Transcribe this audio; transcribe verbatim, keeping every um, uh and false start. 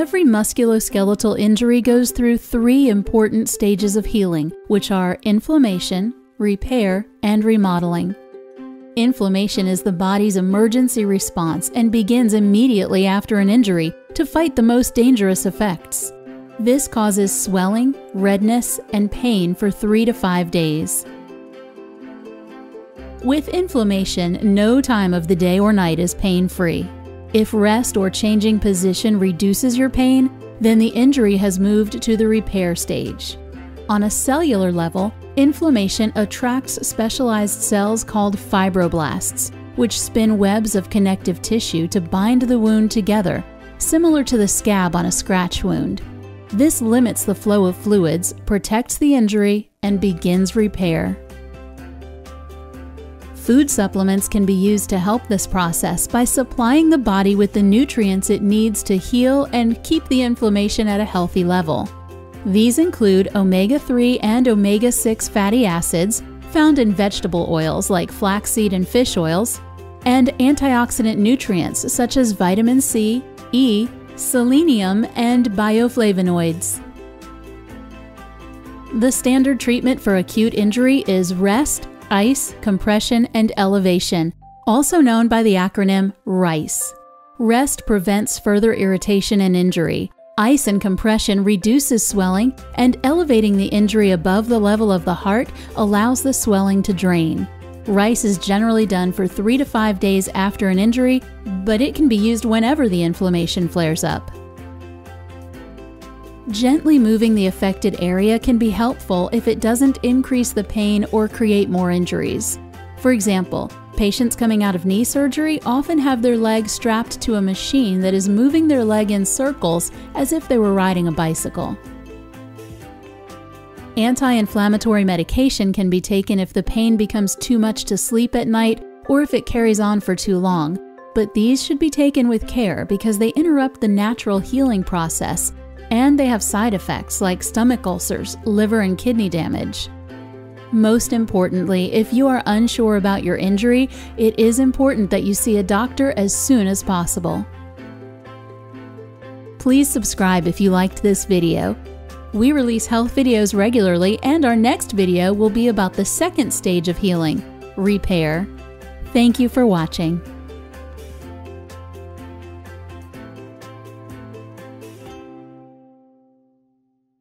Every musculoskeletal injury goes through three important stages of healing, which are inflammation, repair, and remodeling. Inflammation is the body's emergency response and begins immediately after an injury to fight the most dangerous effects. This causes swelling, redness, and pain for three to five days. With inflammation, no time of the day or night is pain-free. If rest or changing position reduces your pain, then the injury has moved to the repair stage. On a cellular level, inflammation attracts specialized cells called fibroblasts, which spin webs of connective tissue to bind the wound together, similar to the scab on a scratch wound. This limits the flow of fluids, protects the injury, and begins repair. Food supplements can be used to help this process by supplying the body with the nutrients it needs to heal and keep the inflammation at a healthy level. These include omega three and omega six fatty acids found in vegetable oils like flaxseed and fish oils, and antioxidant nutrients such as vitamin C, E, selenium, and bioflavonoids. The standard treatment for acute injury is rest, ice, compression, and elevation, also known by the acronym RICE. Rest prevents further irritation and injury. Ice and compression reduces swelling, and elevating the injury above the level of the heart allows the swelling to drain. RICE is generally done for three to five days after an injury, but it can be used whenever the inflammation flares up. Gently moving the affected area can be helpful if it doesn't increase the pain or create more injuries. For example, patients coming out of knee surgery often have their leg strapped to a machine that is moving their leg in circles as if they were riding a bicycle. Anti-inflammatory medication can be taken if the pain becomes too much to sleep at night or if it carries on for too long, but these should be taken with care because they interrupt the natural healing process, and they have side effects like stomach ulcers, liver and kidney damage. Most importantly, if you are unsure about your injury, it is important that you see a doctor as soon as possible. Please subscribe if you liked this video. We release health videos regularly, and our next video will be about the second stage of healing, repair. Thank you for watching.